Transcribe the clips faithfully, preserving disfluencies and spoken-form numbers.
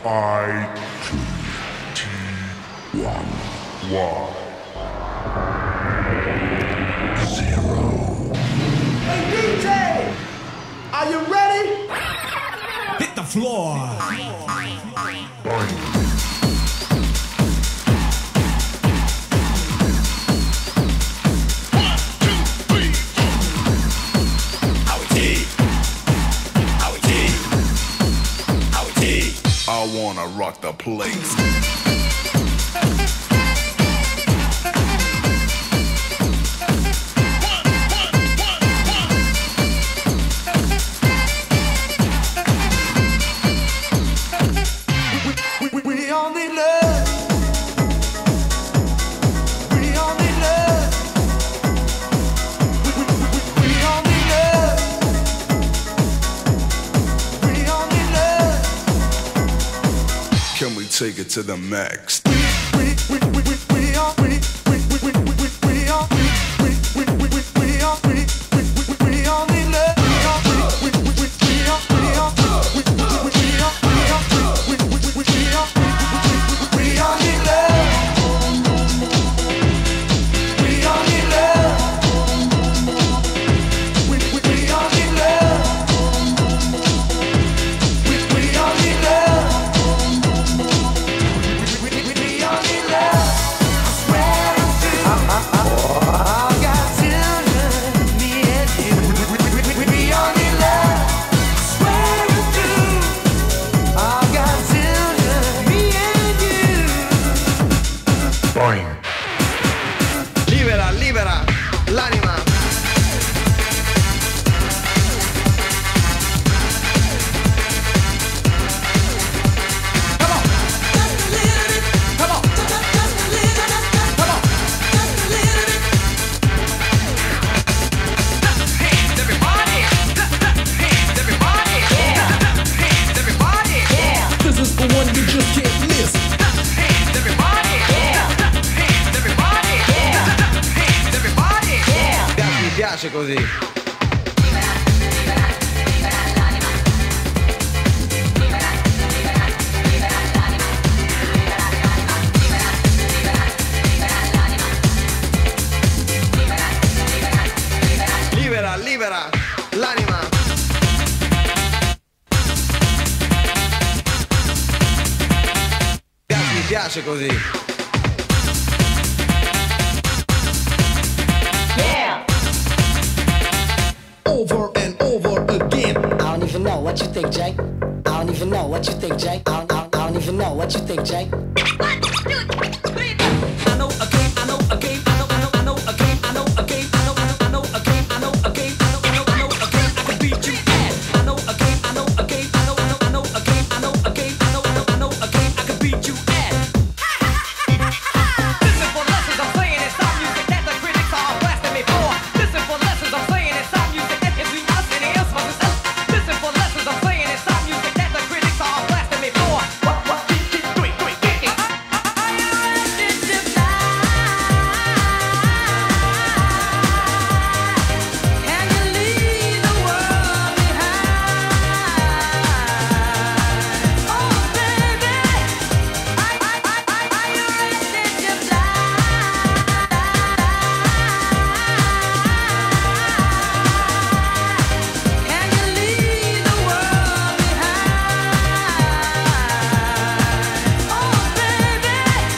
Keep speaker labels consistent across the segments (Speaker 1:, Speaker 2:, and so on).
Speaker 1: I two T one Y zero.
Speaker 2: Hey D J, are you ready?
Speaker 3: Hit the floor.
Speaker 1: Bang.
Speaker 4: I wanna rock the place.
Speaker 2: We, we, we all need love. We all need love. We, we, we, we all need love. We all need love.
Speaker 4: Can we take it to the max?
Speaker 2: We, we, we, we, we, we all we, we, we, we, we, we, we all we, we, we, we, we, we all we, we, we, we, we all need love. We all we, we, we, we, we all we all we, we, we, we, we all we all we, we, we, we, we, we all we, we, we, we, we all need love. We all need love. We, we, we all need love. We, we all need love. We, we, we, we all need love. I swear I do. I got children, me and you. We, we, we, we, we all need love. I swear I do. I got children, me and you.
Speaker 1: Bang.
Speaker 5: Libera, libera l'anima. Come on. Just a little bit. Come on. Just a little bit. Come on. Just a little bit. Hands, everybody. Hands, everybody. Hands, everybody.
Speaker 3: This is the one you just can't miss.
Speaker 5: Hands, everybody. Hands, everybody. Hands, everybody. Mi piace così. Libera, libera l'anima. Mi piace così.
Speaker 3: Over and over again.
Speaker 6: I don't even know what you think, Jay. I don't even know what you think, Jay. I don't, I don't, I don't even know what you think, Jay.
Speaker 5: I know a game, I know a game, I know, I know, I know a game, I know a game, I know, I know, I know a game, I know a game, I know, I know, I know a game, I can beat you at. I know a game, I know a game, I know, I know, I know a game, I know a game, I know, I know, I know a game, I can beat you at. Listen for lessons I'm saying it's our music that the critics are blasting me for. Listen for lessons I'm saying it's our music that is we us and it is for us. Listen for lessons I'm saying it's our music that the critics are blasting me for. What, what, three, three, three, three. Are you ready to fly? Can you leave the world behind? Oh baby, I, I, I, I, are you ready to fly? Can you leave the world behind? Oh baby,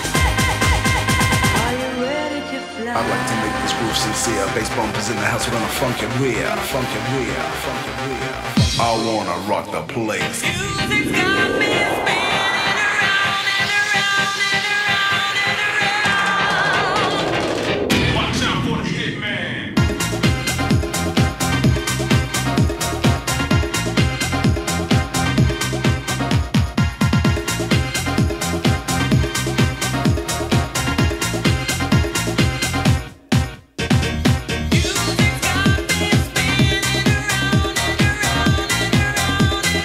Speaker 5: are you ready to fly?
Speaker 4: I'd like to make this groove sincere. Bass bumpers in the house, we're gonna funk it real, funk it real, funk it real. I wanna rock the place.
Speaker 5: Music's got me spinning around and around and around and around.
Speaker 1: Watch out for the hitman.
Speaker 5: Music's got me spinning around and around and around and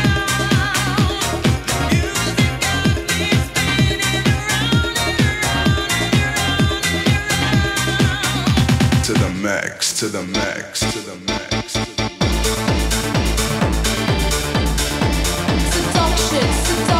Speaker 5: around. Music's got me spinning around and around and around and around.
Speaker 4: To the max, to the max, to the max.
Speaker 7: Seduction, seduction.